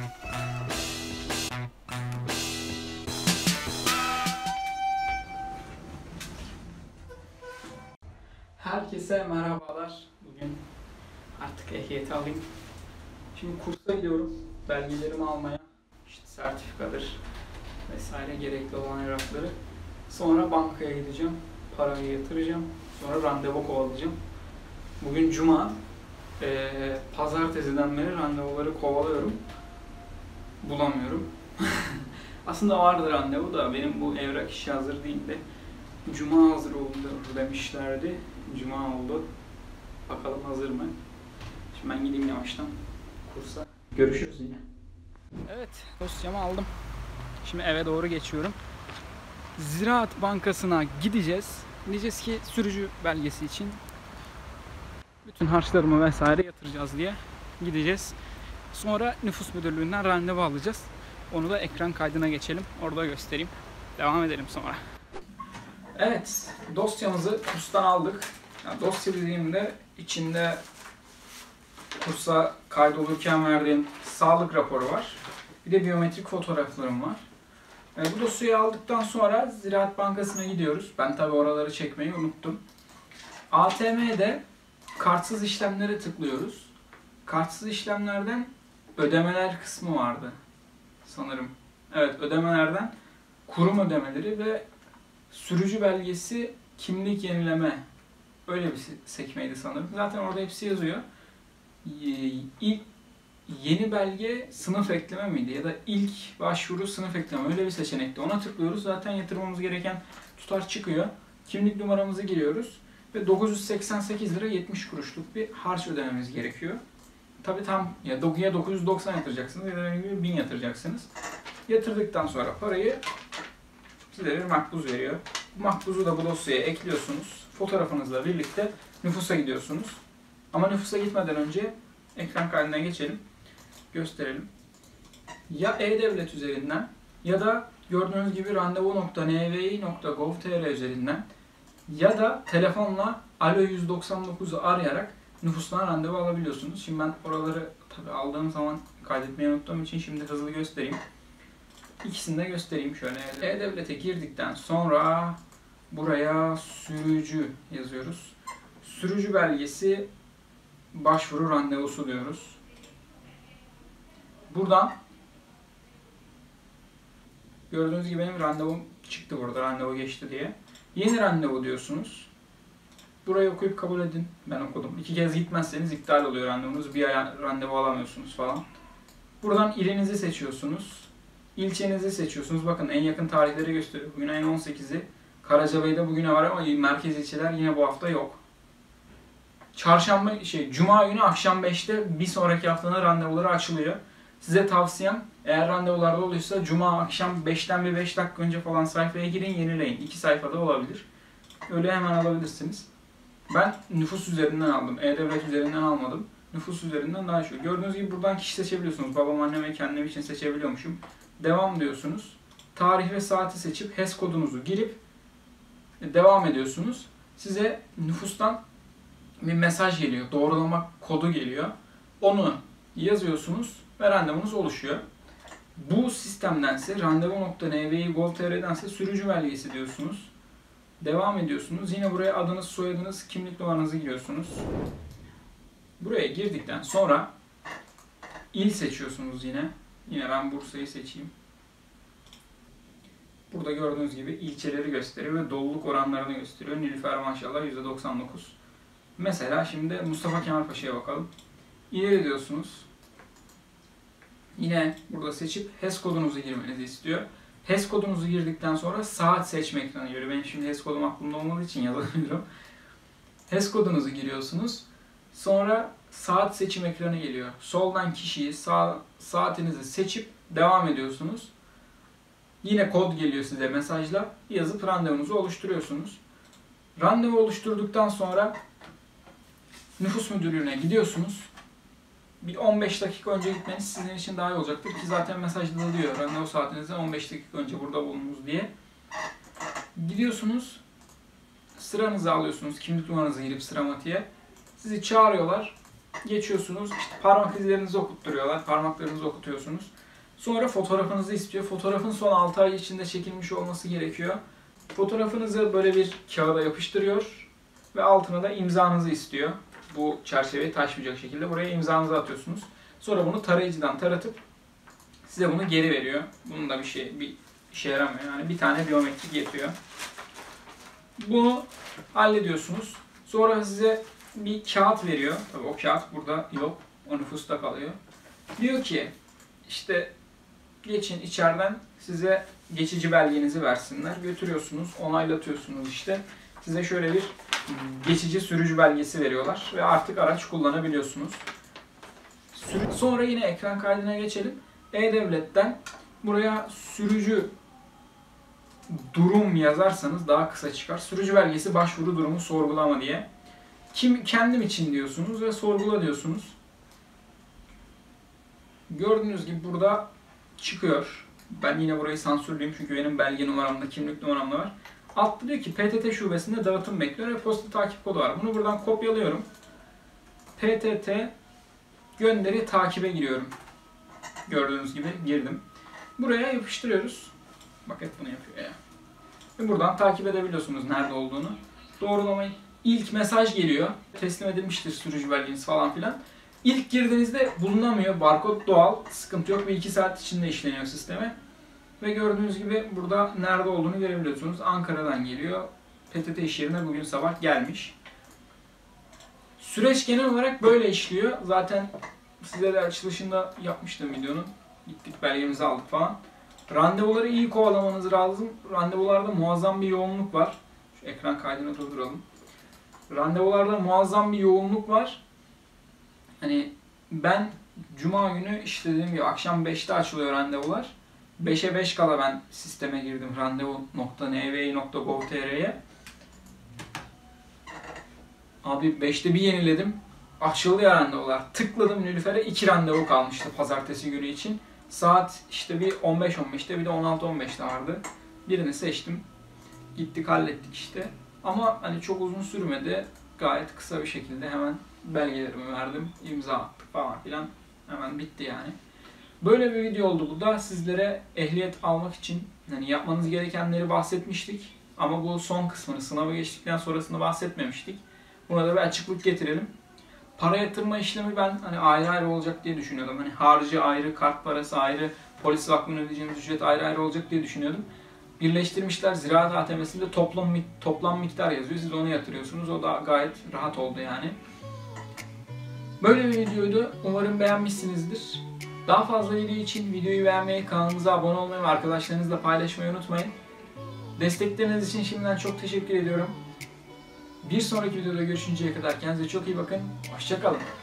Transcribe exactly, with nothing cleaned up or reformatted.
Herkese merhabalar. Bugün artık ehliyeti alayım. Şimdi kursa gidiyorum. Belgelerimi almaya. İşte sertifikadır vesaire gerekli olan evrakları. Sonra bankaya gideceğim. Parayı yatıracağım. Sonra randevu kovalayacağım. Bugün cuma. Ee, pazartesiden beri randevuları kovalıyorum. Bulamıyorum. Aslında vardı randevu da benim bu evrak işi hazır değil de cuma hazır oldu demişlerdi. Cuma oldu. Bakalım hazır mı? Şimdi ben gideyim yavaştan kursa. Görüşürüz yine. Evet, dosyamı aldım. Şimdi eve doğru geçiyorum. Ziraat Bankası'na gideceğiz. Diyeceğiz ki sürücü belgesi için bütün harçlarımı vesaire yatıracağız diye gideceğiz. Sonra nüfus müdürlüğünden randevu alacağız. Onu da ekran kaydına geçelim. Orada göstereyim. Devam edelim sonra. Evet, dosyamızı kurstan aldık. Yani dosya dediğimde içinde kursa kaydolurken verdiğim sağlık raporu var. Bir de biyometrik fotoğraflarım var. Yani bu dosyayı aldıktan sonra Ziraat Bankası'na gidiyoruz. Ben tabi oraları çekmeyi unuttum. A T M'de kartsız işlemlere tıklıyoruz. Kartsız işlemlerden ödemeler kısmı vardı sanırım. Evet, ödemelerden kurum ödemeleri ve sürücü belgesi, kimlik yenileme, öyle bir sekmeydi sanırım. Zaten orada hepsi yazıyor. İlk yeni belge sınıf ekleme miydi ya da ilk başvuru sınıf ekleme, öyle bir seçenekti. Ona tıklıyoruz. Zaten yatırmamız gereken tutar çıkıyor. Kimlik numaramızı giriyoruz ve dokuz yüz seksen sekiz lira yetmiş kuruşluk bir harç ödememiz gerekiyor. Tabii tam ya dokuz yüz doksan yatıracaksınız ya da bin yatıracaksınız. Yatırdıktan sonra parayı size bir makbuz veriyor. Bu makbuzu da bu dosyaya ekliyorsunuz. Fotoğrafınızla birlikte nüfusa gidiyorsunuz. Ama nüfusa gitmeden önce ekran kaydına geçelim. Gösterelim. Ya E-Devlet üzerinden ya da gördüğünüz gibi randevu nokta n v i nokta gov nokta t r üzerinden ya da telefonla Alo yüz doksan dokuzu arayarak nüfustan randevu alabiliyorsunuz. Şimdi ben oraları tabii aldığım zaman kaydetmeyi unuttuğum için şimdi hızlı göstereyim. İkisini de göstereyim şöyle. E-Devlet'e girdikten sonra buraya sürücü yazıyoruz. Sürücü belgesi başvuru randevusu diyoruz. Buradan gördüğünüz gibi benim randevum çıktı burada, randevu geçti diye. Yeni randevu diyorsunuz. Burayı okuyup kabul edin. Ben okudum. İki kez gitmezseniz iptal oluyor randevunuz. Bir ay randevu alamıyorsunuz falan. Buradan ilinizi seçiyorsunuz. İlçenizi seçiyorsunuz. Bakın en yakın tarihleri gösteriyor. Bugün ayın on sekizi. Karacabey'de bugüne var ama merkez ilçeler yine bu hafta yok. Çarşamba, şey, Cuma günü akşam beşte bir sonraki haftanın randevuları açılıyor. Size tavsiyem, eğer randevularda oluyorsa Cuma akşam beşten bir beş dakika önce falan sayfaya girin, yenileyin. İki sayfada olabilir. Öyle hemen alabilirsiniz. Ben nüfus üzerinden aldım. E-Devlet üzerinden almadım. Nüfus üzerinden daha şu. Gördüğünüz gibi buradan kişi seçebiliyorsunuz. Babam, annem ve kendim için seçebiliyormuşum. Devam diyorsunuz. Tarih ve saati seçip H E S kodunuzu girip devam ediyorsunuz. Size nüfustan bir mesaj geliyor. Doğrulama kodu geliyor. Onu yazıyorsunuz ve randevunuz oluşuyor. Bu sistemdense randevu nokta n v i nokta gov nokta t r'dense sürücü belgesi diyorsunuz. Devam ediyorsunuz. Yine buraya adınız, soyadınız, kimlik numaranızı giriyorsunuz. Buraya girdikten sonra il seçiyorsunuz yine. Yine ben Bursa'yı seçeyim. Burada gördüğünüz gibi ilçeleri gösteriyor ve doluluk oranlarını gösteriyor. Nilüfer maşallah yüzde doksan dokuz. Mesela şimdi Mustafa Kemal Paşa'ya bakalım. İleri diyorsunuz. Yine burada seçip H E S kodunuzu girmenizi istiyor. H E S kodunuzu girdikten sonra saat seçme ekranı geliyor. Benim şimdi H E S kodum aklımda olmadığı için yazamıyorum. H E S kodunuzu giriyorsunuz. Sonra saat seçim ekranı geliyor. Soldan kişiyi, sağ, saatinizi seçip devam ediyorsunuz. Yine kod geliyor size mesajla. Yazıp randevunuzu oluşturuyorsunuz. Randevu oluşturduktan sonra nüfus müdürlüğüne gidiyorsunuz. Bir on beş dakika önce gitmeniz sizin için daha iyi olacaktır ki zaten mesajda da diyor randevu saatinizden on beş dakika önce burada bulununuz diye. Gidiyorsunuz, sıranızı alıyorsunuz, kimlik numaranızı girip sıramatiğe. Sizi çağırıyorlar. geçiyorsunuz. İşte parmak izlerinizi okutturuyorlar. Parmaklarınızı okutuyorsunuz. Sonra fotoğrafınızı istiyor. Fotoğrafın son altı ay içinde çekilmiş olması gerekiyor. Fotoğrafınızı böyle bir kağıda yapıştırıyor ve altına da imzanızı istiyor. Bu çerçeveyi taşmayacak şekilde buraya imzanızı atıyorsunuz. Sonra bunu tarayıcıdan taratıp size bunu geri veriyor. Bunun da bir şey bir işe yaramıyor. Yani bir tane biyometrik yetiyor. Bunu hallediyorsunuz. Sonra size bir kağıt veriyor. Tabii o kağıt burada yok. O nüfusta kalıyor. Diyor ki işte geçin içeriden size geçici belgenizi versinler. Götürüyorsunuz, onaylatıyorsunuz işte. Size şöyle bir geçici sürücü belgesi veriyorlar ve artık araç kullanabiliyorsunuz. Sonra yine ekran kaydına geçelim. E-Devlet'ten buraya sürücü durum yazarsanız daha kısa çıkar. Sürücü belgesi başvuru durumu sorgulama diye. Kim kendim için diyorsunuz ve sorgula diyorsunuz. Gördüğünüz gibi burada çıkıyor. Ben yine burayı sansürleyeyim çünkü benim belge numaramda, kimlik numaramda var. Altta diyor ki P T T şubesinde dağıtım bekliyor ve posta takip kodu var. Bunu buradan kopyalıyorum. P T T gönderi takibe giriyorum. Gördüğünüz gibi girdim. Buraya yapıştırıyoruz. Bak hep bunu yapıyor ya. Ve buradan takip edebiliyorsunuz nerede olduğunu. Doğrulamayı. İlk mesaj geliyor. Teslim edilmiştir sürücü belgeniz falan filan. İlk girdiğinizde bulunamıyor. Barkod doğal. Sıkıntı yok. Bir iki saat içinde işleniyor sisteme. Ve gördüğünüz gibi burada nerede olduğunu görebiliyorsunuz. Ankara'dan geliyor. P T T iş yerine bugün sabah gelmiş. Süreç genel olarak böyle işliyor. Zaten size de açılışında yapmıştım videonun. Gittik belgemizi aldık falan. Randevuları iyi kovalamanız lazım. Randevularda muazzam bir yoğunluk var. Şu ekran kaydını durduralım. Randevularda muazzam bir yoğunluk var. Hani ben Cuma günü işte dediğim gibi akşam beşte açılıyor randevular. beşe beş kala ben sisteme girdim randevu nokta n v i nokta gov nokta t r'ye. Abi beşte bir yeniledim. Açıldı ya randevular. Tıkladım Nilüfer'e, iki randevu kalmıştı pazartesi günü için. Saat işte bir on beş on beşte bir de on altı on beşte vardı. Birini seçtim. Gittik hallettik işte. Ama hani çok uzun sürmedi. Gayet kısa bir şekilde hemen belgelerimi verdim. İmza attık falan filan. Hemen bitti yani. Böyle bir video oldu bu da. Sizlere ehliyet almak için hani yapmanız gerekenleri bahsetmiştik. Ama bu son kısmını, sınavı geçtikten sonrasını bahsetmemiştik. Buna da bir açıklık getirelim. Para yatırma işlemi ben hani ayrı ayrı olacak diye düşünüyordum. Hani harcı ayrı, kart parası ayrı, polis vakfına ödeyeceğiniz ücret ayrı ayrı olacak diye düşünüyordum. Birleştirmişler. Ziraat A T M'sinde toplam, toplam miktar yazıyor. Siz onu yatırıyorsunuz. O da gayet rahat oldu yani. Böyle bir videoydu. Umarım beğenmişsinizdir. Daha fazla video için videoyu beğenmeyi, kanalımıza abone olmayı ve arkadaşlarınızla paylaşmayı unutmayın. Destekleriniz için şimdiden çok teşekkür ediyorum. Bir sonraki videoda görüşünceye kadar kendinize çok iyi bakın. Hoşça kalın.